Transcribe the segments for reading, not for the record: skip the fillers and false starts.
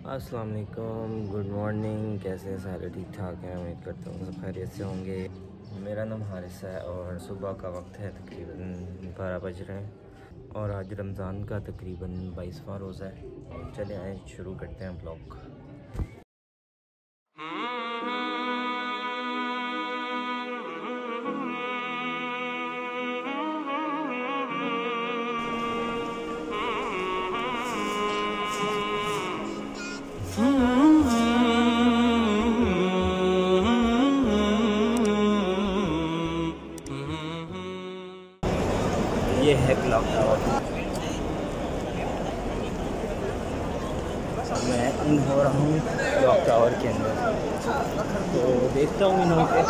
अस्सलाम वालेकुम, good morning. कैसे हैं सारे? ठीक ठाक हैं, उम्मीद करता हूँ सब खैरियत से होंगे। मेरा नाम हारिस है और सुबह का वक्त है, तकरीबन 12 बज रहे हैं और आज रमज़ान का तकरीबन 22वां रोज़ा है। और चले आए शुरू करते हैं ब्लॉग। ये है क्लॉक टावर। मैं इन हो रहा हूँ क्लॉक टावर के अंदर, तो देखता हूँ इन पे।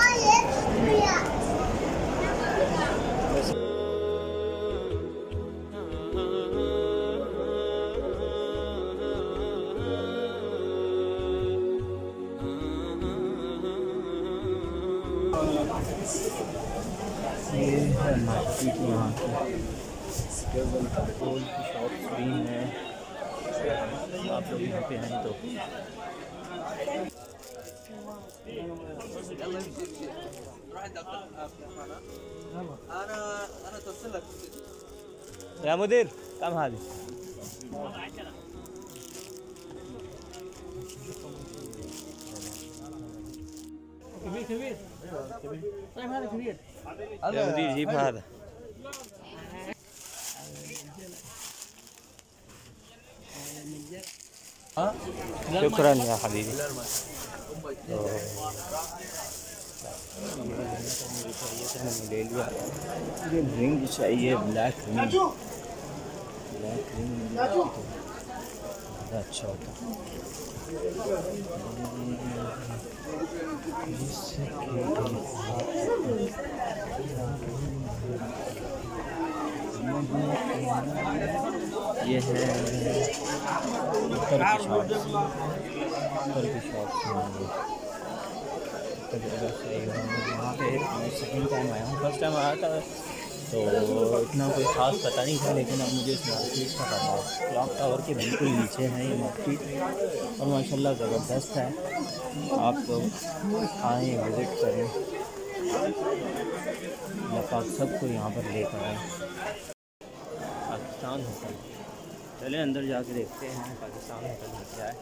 ये है मार्केट यहाँ की, गोल्ड की शॉप्स भी हैं। आप लोग यहाँ पे आए तो या मुदीर कम हाल كبير كبير طيب هذا كبير يا مدير جيب هذا شكرا يا حبيبي ले लिया। ये रिंग चाहिए, ब्लैक रिंग अच्छा होता। ये है ऊपर की शॉप वहाँ पे मैं सेकंड टाइम आया हूँ। फर्स्ट टाइम आया था तो इतना कोई ख़ास पता नहीं था, लेकिन अब मुझे इस मार्केट का पता है। क्लॉक टावर के बिल्कुल नीचे है ये मार्केट और माशाल्लाह ज़बरदस्त है। आप लोग आएँ, विज़िट करें, अल्लाह सबको यहाँ पर लेकर आए। पाकिस्तान होटल, चले अंदर जाके देखते हैं पाकिस्तान होटल में क्या है।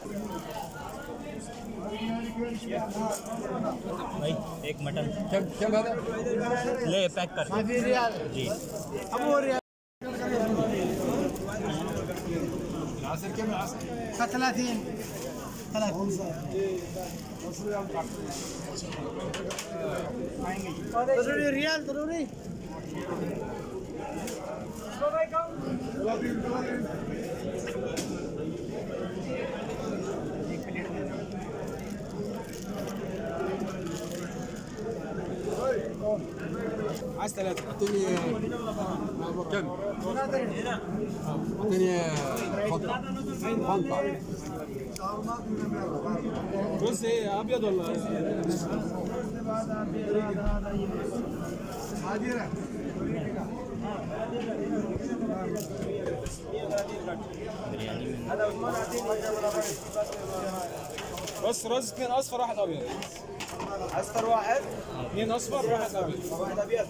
भाई एक मटन ले पैक कर जी। रियाल जरूरी عايز ثلاثة اعطيني كم؟ اعطيني فانتا بص ايه ابيض ولا بس رز 2 اصفر 1 ابيض. اصفر 1 2 اصفر 1 ابيض. 1 ابيض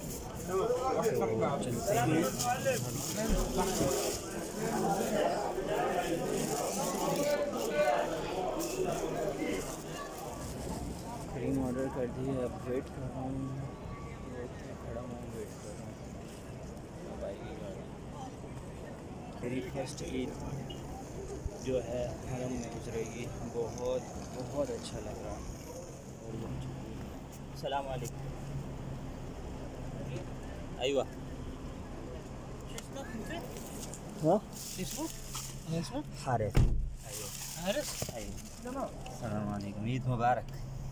क्रीम ऑर्डर कर दी है। अब वेट कर रहा हूँ, खड़ा हूँ, वेट कर रहा हूँ अब आएगी गाड़ी। मेरी फर्स्ट ईद जो है हरम में गुजरेगी। बहुत बहुत अच्छा लग रहा है। अस्सलाम वालेकुम। अयवा हाँ हारिस। अस्सलाम वालेकुम, ईद मुबारक।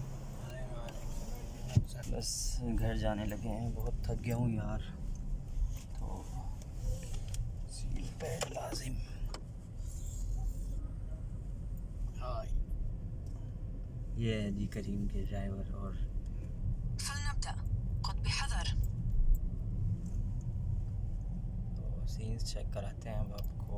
बस घर जाने लगे हैं, बहुत थक गया हूँ यार, तो सीट बेल्ट लाजिम। ये है जी करीम के ड्राइवर। और तो सीन्स चेक कराते हैं अब आपको।